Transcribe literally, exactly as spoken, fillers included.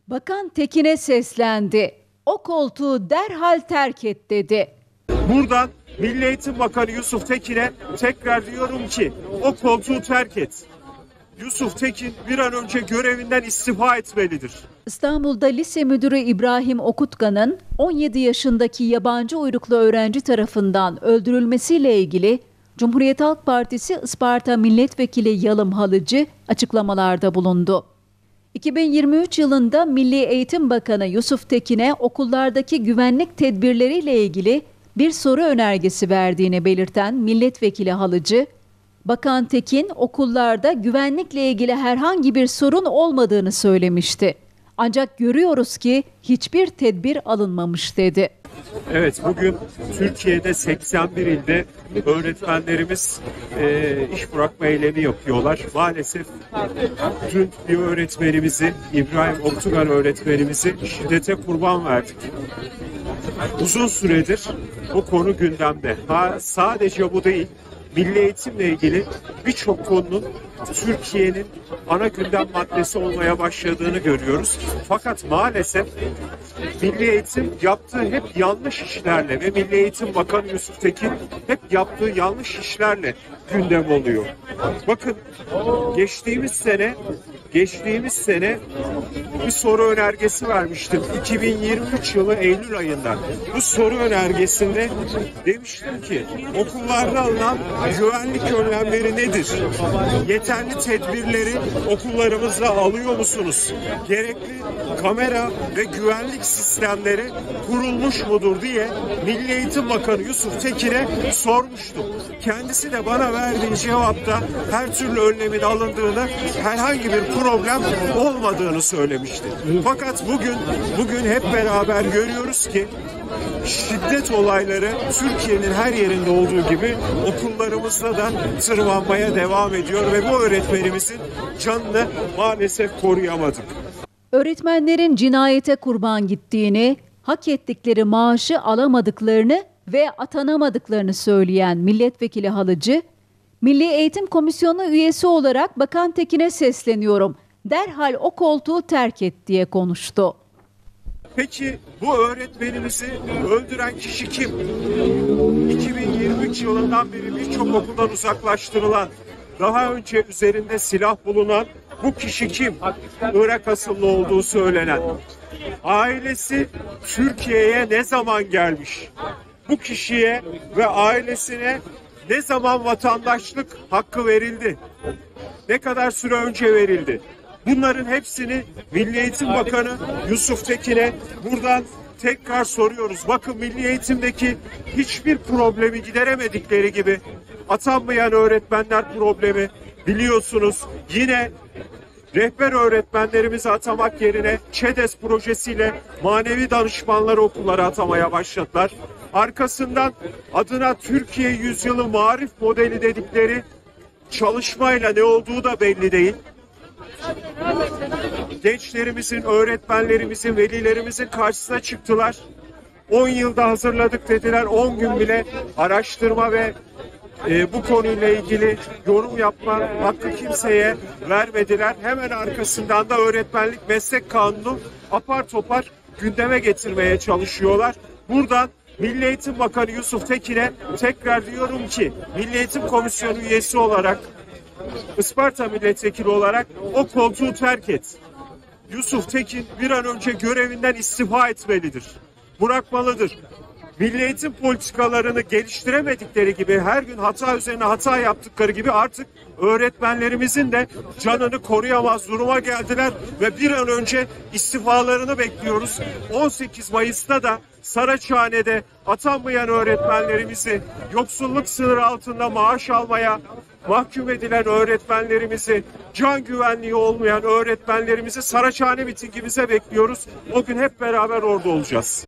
Bakan Tekin'e seslendi. O koltuğu derhal terk et dedi. Buradan Milli Eğitim Bakanı Yusuf Tekin'e tekrar diyorum ki o koltuğu terk et. Yusuf Tekin bir an önce görevinden istifa etmelidir. İstanbul'da lise müdürü İbrahim Okutkan'ın on yedi yaşındaki yabancı uyruklu öğrenci tarafından öldürülmesiyle ilgili Cumhuriyet Halk Partisi Isparta Milletvekili Yalım Halıcı açıklamalarda bulundu. iki bin yirmi üç yılında Milli Eğitim Bakanı Yusuf Tekin'e okullardaki güvenlik tedbirleriyle ilgili bir soru önergesi verdiğini belirten Milletvekili Halıcı, Bakan Tekin okullarda güvenlikle ilgili herhangi bir sorun olmadığını söylemişti. Ancak görüyoruz ki hiçbir tedbir alınmamış dedi. Evet, bugün Türkiye'de seksen bir ilde öğretmenlerimiz e, iş bırakma eylemi yapıyorlar. Maalesef dün bir öğretmenimizi, İbrahim Oktugan öğretmenimizi şiddete kurban verdik. Uzun süredir bu konu gündemde. Ha, sadece bu değil, milli eğitimle ilgili birçok konunun Türkiye'nin ana gündem maddesi olmaya başladığını görüyoruz. Fakat maalesef Milli Eğitim yaptığı hep yanlış işlerle ve Milli Eğitim Bakanı Yusuf Tekin hep yaptığı yanlış işlerle gündem oluyor. Bakın geçtiğimiz sene geçtiğimiz sene bir soru önergesi vermiştim. iki bin yirmi üç yılı Eylül ayında. Bu soru önergesinde demiştim ki okullarda alınan güvenlik önlemleri nedir? Yeterli tedbirleri okullarımızda alıyor musunuz? Gerekli kamera ve güvenlik sistemleri kurulmuş mudur diye Milli Eğitim Bakanı Yusuf Tekin'e sormuştum. Kendisi de bana verdiği cevapta her türlü önlemin alındığını, herhangi bir problem olmadığını söylemişti. Fakat bugün bugün hep beraber görüyoruz ki şiddet olayları Türkiye'nin her yerinde olduğu gibi okullarımızda da tırmanmaya devam ediyor ve bu öğretmenimizin canını maalesef koruyamadık. Öğretmenlerin cinayete kurban gittiğini, hak ettikleri maaşı alamadıklarını ve atanamadıklarını söyleyen Milletvekili Halıcı, Milli Eğitim Komisyonu üyesi olarak Bakan Tekin'e sesleniyorum. Derhal o koltuğu terk et diye konuştu. Peki bu öğretmenimizi öldüren kişi kim? iki bin yirmi üç yılından beri birçok okuldan uzaklaştırılan, daha önce üzerinde silah bulunan bu kişi kim? Irak asıllı olduğu söylenen. Ailesi Türkiye'ye ne zaman gelmiş? Bu kişiye ve ailesine ne zaman vatandaşlık hakkı verildi? Ne kadar süre önce verildi? Bunların hepsini Milli Eğitim Bakanı Yusuf Tekin'e buradan tekrar soruyoruz. Bakın milli eğitimdeki hiçbir problemi gideremedikleri gibi atanmayan öğretmenler problemi biliyorsunuz. Yine rehber öğretmenlerimizi atamak yerine ÇEDES projesiyle manevi danışmanları okullara atamaya başladılar. Arkasından adına Türkiye Yüzyılı Marif Modeli dedikleri çalışmayla ne olduğu da belli değil. Gençlerimizin, öğretmenlerimizin, velilerimizin karşısına çıktılar. on yılda hazırladık dediler. on gün bile araştırma ve e, bu konuyla ilgili yorum yapma hakkı kimseye vermediler. Hemen arkasından da öğretmenlik meslek kanunu apar topar gündeme getirmeye çalışıyorlar. Buradan Milli Eğitim Bakanı Yusuf Tekin'e tekrar diyorum ki Milli Eğitim Komisyonu üyesi olarak, Isparta milletvekili olarak o koltuğu terk et. Yusuf Tekin bir an önce görevinden istifa etmelidir. Bırakmalıdır. Milli eğitim politikalarını geliştiremedikleri gibi, her gün hata üzerine hata yaptıkları gibi artık öğretmenlerimizin de canını koruyamaz duruma geldiler ve bir an önce istifalarını bekliyoruz. on sekiz Mayıs'ta da Saraçhane'de atanmayan öğretmenlerimizi, yoksulluk sınırı altında maaş almaya mahkum edilen öğretmenlerimizi, can güvenliği olmayan öğretmenlerimizi Saraçhane mitingimize bekliyoruz. O gün hep beraber orada olacağız.